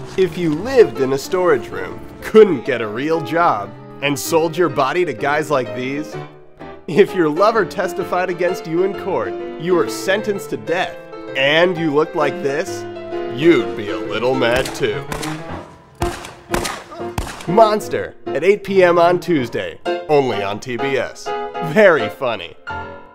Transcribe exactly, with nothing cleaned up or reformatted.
If you lived in a storage room, couldn't get a real job, and sold your body to guys like these, if your lover testified against you in court, you were sentenced to death, and you looked like this, you'd be a little mad too. Monster at eight p m on Tuesday, only on T B S. Very funny.